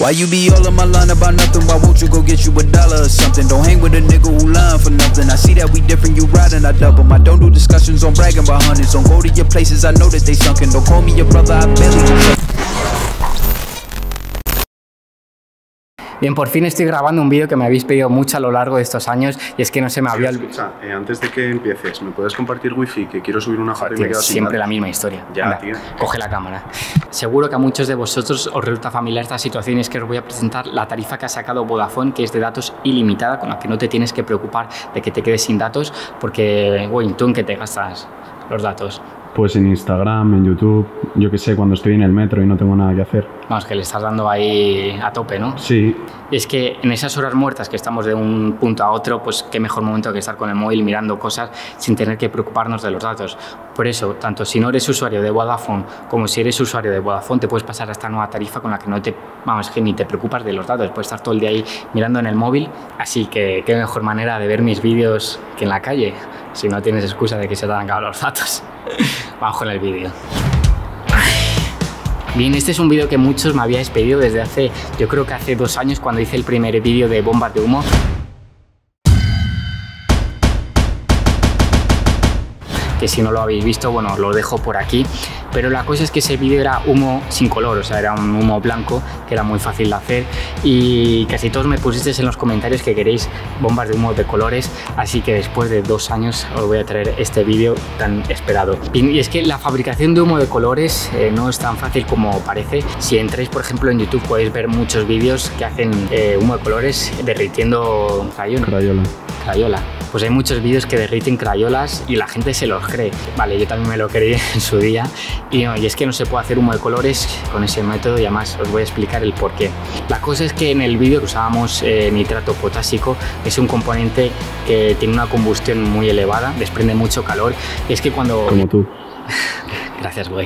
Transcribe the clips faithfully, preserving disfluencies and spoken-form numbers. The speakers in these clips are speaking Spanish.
Bien, por fin estoy grabando un vídeo que me habéis pedido mucho a lo largo de estos años y es que no se me había olvidado. Escucha, eh, antes de que empieces, ¿me puedes compartir wifi? Que quiero subir una foto y me quedo sin siempre nada. La misma historia. Ya, Anda, tío. coge la cámara. Seguro que a muchos de vosotros os resulta familiar esta situación y es que os voy a presentar la tarifa que ha sacado Vodafone, que es de datos ilimitada, con la que no te tienes que preocupar de que te quedes sin datos, porque, güey, ¿tú en qué te gastas los datos? Pues en Instagram, en YouTube, yo qué sé, cuando estoy en el metro y no tengo nada que hacer. Vamos, que le estás dando ahí a tope, ¿no? Sí. Y es que en esas horas muertas que estamos de un punto a otro, pues qué mejor momento que estar con el móvil mirando cosas sin tener que preocuparnos de los datos. Por eso, tanto si no eres usuario de Vodafone como si eres usuario de Vodafone, te puedes pasar a esta nueva tarifa con la que no te, vamos, que ni te preocupas de los datos. Puedes estar todo el día ahí mirando en el móvil. Así que qué mejor manera de ver mis vídeos que en la calle, si no tienes excusa de que se te han acabado los datos. Vamos con el vídeo. Bien, este es un vídeo que muchos me habíais pedido desde hace, yo creo que hace dos años cuando hice el primer vídeo de bombas de humo. Que si no lo habéis visto, bueno, lo dejo por aquí. Pero la cosa es que ese vídeo era humo sin color, o sea, era un humo blanco que era muy fácil de hacer y casi todos me pusisteis en los comentarios que queréis bombas de humo de colores, así que después de dos años os voy a traer este vídeo tan esperado. Y es que la fabricación de humo de colores eh, no es tan fácil como parece. Si entráis, por ejemplo, en YouTube podéis ver muchos vídeos que hacen eh, humo de colores derritiendo crayola. Crayola. Crayola. Pues hay muchos vídeos que derriten crayolas y la gente se los cree. Vale, yo también me lo creí en su día. Y, no, y es que no se puede hacer humo de colores con ese método y además os voy a explicar el por qué. La cosa es que en el vídeo usábamos eh, nitrato potásico, es un componente que tiene una combustión muy elevada, desprende mucho calor. Y es que cuando... Como tú. Gracias, güey.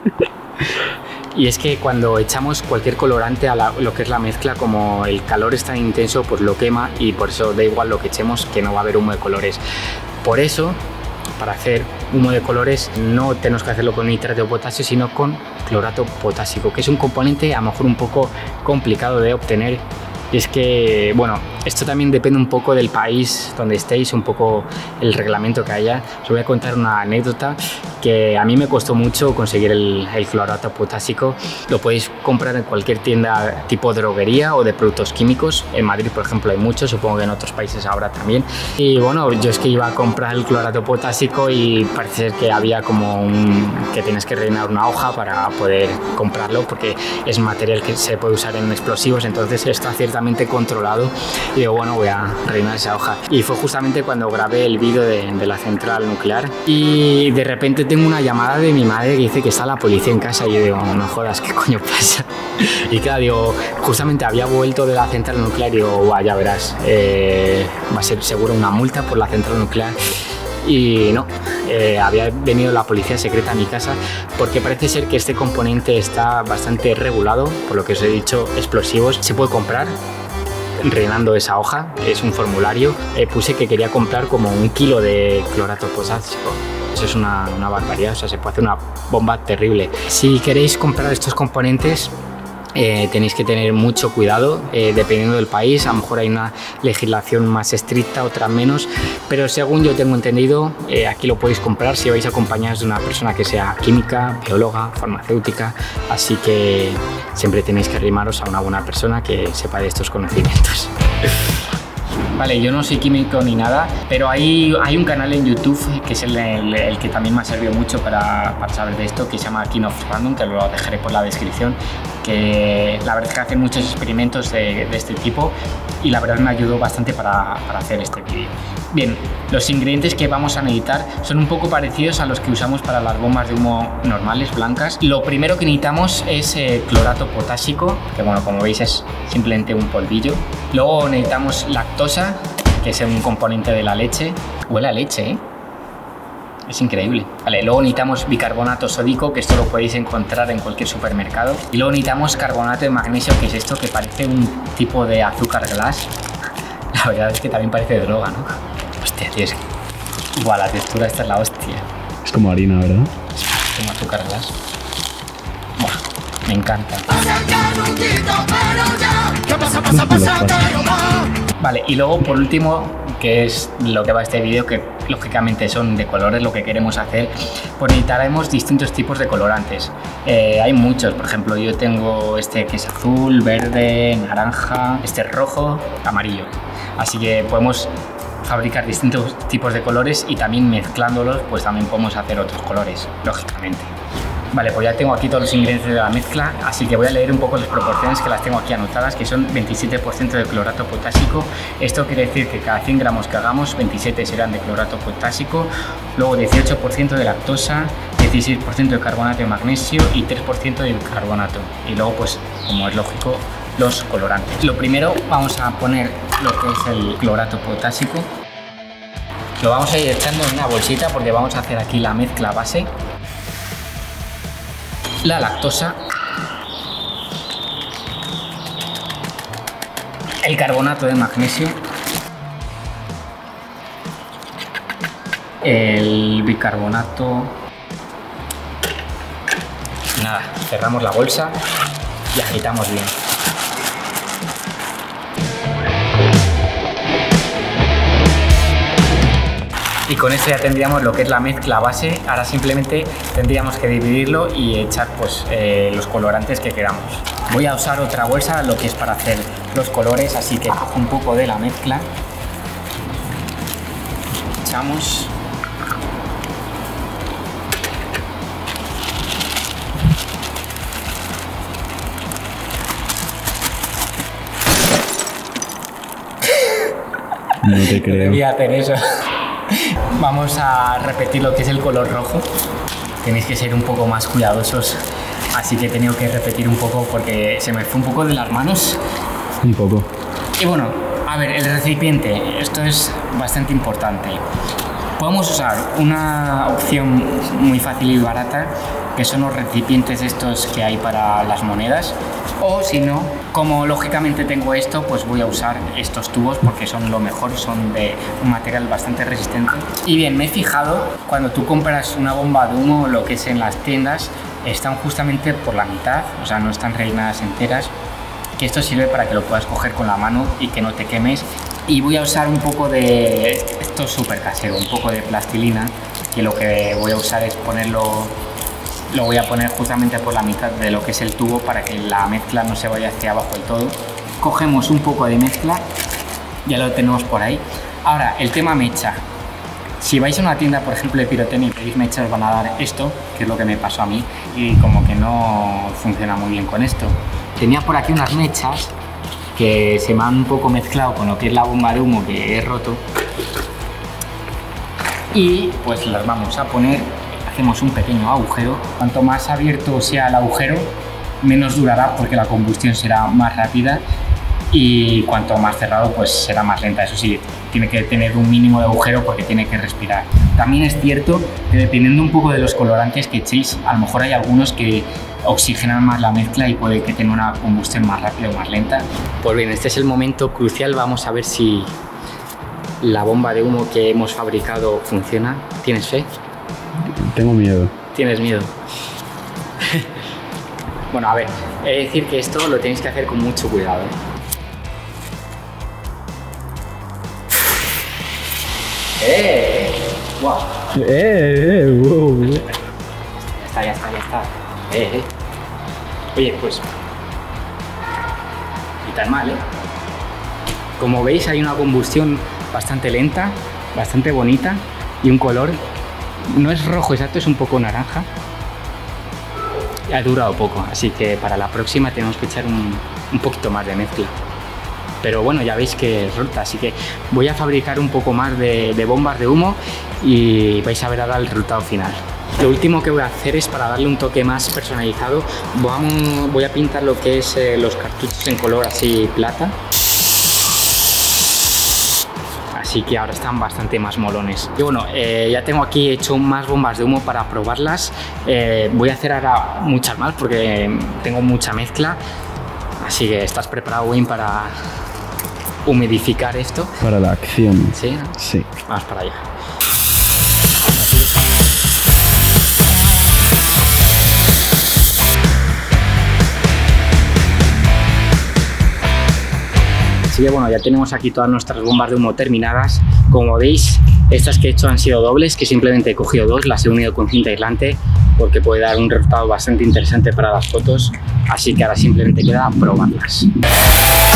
Y es que cuando echamos cualquier colorante a la, lo que es la mezcla, como el calor es tan intenso, pues lo quema y por eso da igual lo que echemos, que no va a haber humo de colores. Por eso, para hacer humo de colores no tenemos que hacerlo con nitrato de potasio, sino con clorato potásico, que es un componente a lo mejor un poco complicado de obtener. Y es que, bueno, esto también depende un poco del país donde estéis, un poco el reglamento que haya. Os voy a contar una anécdota que a mí me costó mucho conseguir el, el clorato potásico. Lo podéis comprar en cualquier tienda tipo droguería o de productos químicos. En Madrid, por ejemplo, hay muchos, supongo que en otros países ahora también. Y bueno, yo es que iba a comprar el clorato potásico y parece ser que había como un... que tienes que rellenar una hoja para poder comprarlo, porque es material que se puede usar en explosivos, entonces está ciertamente controlado. Y digo, bueno, voy a rellenar esa hoja. Y fue justamente cuando grabé el vídeo de, de la central nuclear y de repente tengo una llamada de mi madre que dice que está la policía en casa y yo digo, no jodas, ¿qué coño pasa? Y claro, digo, justamente había vuelto de la central nuclear y digo, guau, ya verás, eh, va a ser seguro una multa por la central nuclear. Y no, eh, había venido la policía secreta a mi casa porque parece ser que este componente está bastante regulado, por lo que os he dicho, explosivos. Se puede comprar rellenando esa hoja, es un formulario. Eh, puse que quería comprar como un kilo de clorato potásico. Eso es una, una barbaridad, o sea, se puede hacer una bomba terrible. Si queréis comprar estos componentes, Eh, tenéis que tener mucho cuidado eh, dependiendo del país. A lo mejor hay una legislación más estricta, otra menos, pero según yo tengo entendido, eh, aquí lo podéis comprar si vais acompañados de una persona que sea química, bióloga, farmacéutica, así que siempre tenéis que arrimaros a una buena persona que sepa de estos conocimientos. Vale, yo no soy químico ni nada, pero hay, hay un canal en YouTube que es el, el, el que también me ha servido mucho para, para saber de esto, que se llama King of Random, que lo dejaré por la descripción, que la verdad es que hacen muchos experimentos de, de este tipo y la verdad me ayudó bastante para, para hacer este vídeo. Bien, los ingredientes que vamos a necesitar son un poco parecidos a los que usamos para las bombas de humo normales, blancas. Lo primero que necesitamos es eh, clorato potásico, que bueno, como veis es simplemente un polvillo. Luego necesitamos lactosa, que es un componente de la leche. Huele a leche, ¿eh? Es increíble. Vale, luego necesitamos bicarbonato sódico, que esto lo podéis encontrar en cualquier supermercado. Y luego necesitamos carbonato de magnesio, que es esto que parece un tipo de azúcar glass. La verdad es que también parece droga, ¿no? Hostia, tío, es que... Buah, la textura esta es la hostia. Es como harina, ¿verdad? Es como azúcar glass. Buah, me encanta. Vale, y luego por último, que es lo que va a este vídeo, que lógicamente son de colores lo que queremos hacer, pues necesitaremos distintos tipos de colorantes. Eh, hay muchos, por ejemplo, yo tengo este que es azul, verde, naranja, este es rojo, amarillo. Así que podemos fabricar distintos tipos de colores y también mezclándolos, pues también podemos hacer otros colores, lógicamente. Vale, pues ya tengo aquí todos los ingredientes de la mezcla, así que voy a leer un poco las proporciones que las tengo aquí anotadas, que son veintisiete por ciento de clorato potásico. Esto quiere decir que cada cien gramos que hagamos, veintisiete serán de clorato potásico, luego dieciocho por ciento de lactosa, dieciséis por ciento de carbonato de magnesio y tres por ciento de bicarbonato. Y luego, pues, como es lógico, los colorantes. Lo primero, vamos a poner lo que es el clorato potásico. Lo vamos a ir echando en una bolsita porque vamos a hacer aquí la mezcla base. La lactosa, el carbonato de magnesio, el bicarbonato. Nada, cerramos la bolsa y agitamos bien. Y con esto ya tendríamos lo que es la mezcla base. Ahora simplemente tendríamos que dividirlo y echar pues, eh, los colorantes que queramos. Voy a usar otra bolsa, lo que es para hacer los colores, así que cojo un poco de la mezcla. Echamos. No te creo. Voy a hacer eso. Vamos a repetir lo que es el color rojo. Tenéis que ser un poco más cuidadosos, así que he tenido que repetir un poco porque se me fue un poco de las manos. Un poco. Y bueno, a ver, el recipiente, esto es bastante importante. Podemos usar una opción muy fácil y barata, que son los recipientes estos que hay para las monedas, o si no, como lógicamente tengo esto, pues voy a usar estos tubos porque son lo mejor, son de un material bastante resistente. Y bien, me he fijado, cuando tú compras una bomba de humo, lo que es en las tiendas, están justamente por la mitad, o sea, no están rellenadas enteras, que esto sirve para que lo puedas coger con la mano y que no te quemes. Y voy a usar un poco de, esto es súper casero, un poco de plastilina, que lo que voy a usar es ponerlo, lo voy a poner justamente por la mitad de lo que es el tubo para que la mezcla no se vaya hacia abajo del todo. Cogemos un poco de mezcla, ya lo tenemos por ahí. Ahora, el tema mecha. Si vais a una tienda, por ejemplo, de pirotecnia y pedís mecha, os van a dar esto, que es lo que me pasó a mí, y como que no funciona muy bien con esto. Tenía por aquí unas mechas que se me han un poco mezclado con lo que es la bomba de humo que he roto, y pues las vamos a poner. Hacemos un pequeño agujero. Cuanto más abierto sea el agujero, menos durará porque la combustión será más rápida, y cuanto más cerrado pues será más lenta. Eso sí, tiene que tener un mínimo de agujero porque tiene que respirar. También es cierto que dependiendo un poco de los colorantes que echéis, a lo mejor hay algunos que oxigenan más la mezcla y puede que tenga una combustión más rápida o más lenta. Pues bien, este es el momento crucial. Vamos a ver si la bomba de humo que hemos fabricado funciona. ¿Tienes fe? Tengo miedo. ¿Tienes miedo? Bueno, a ver, he de decir que esto lo tenéis que hacer con mucho cuidado, ¿eh? ¡Eh! ¡Wow! ¡Eh! ¡Eh! ¡Wow! Ya está, ya está, ya está. ¡Eh! eh. Oye, pues... ni tan mal, ¿eh? Como veis, hay una combustión bastante lenta, bastante bonita, y un color... no es rojo exacto, es un poco naranja. Ha durado poco, así que para la próxima tenemos que echar un, un poquito más de mezcla. Pero bueno, ya veis que es rota, así que voy a fabricar un poco más de, de bombas de humo y vais a ver ahora el resultado final. Lo último que voy a hacer es, para darle un toque más personalizado, vamos, voy a pintar lo que es eh, los cartuchos en color así plata. Así que ahora están bastante más molones. Y bueno, eh, ya tengo aquí hecho más bombas de humo para probarlas. Eh, voy a hacer ahora muchas más porque tengo mucha mezcla. Así que, ¿estás preparado, Wayne, para humidificar esto? Para la acción. ¿Sí? Sí. Vamos para allá. Así que bueno, ya tenemos aquí todas nuestras bombas de humo terminadas. Como veis, estas que he hecho han sido dobles, que simplemente he cogido dos, las he unido con cinta aislante porque puede dar un resultado bastante interesante para las fotos. Así que ahora simplemente queda probarlas.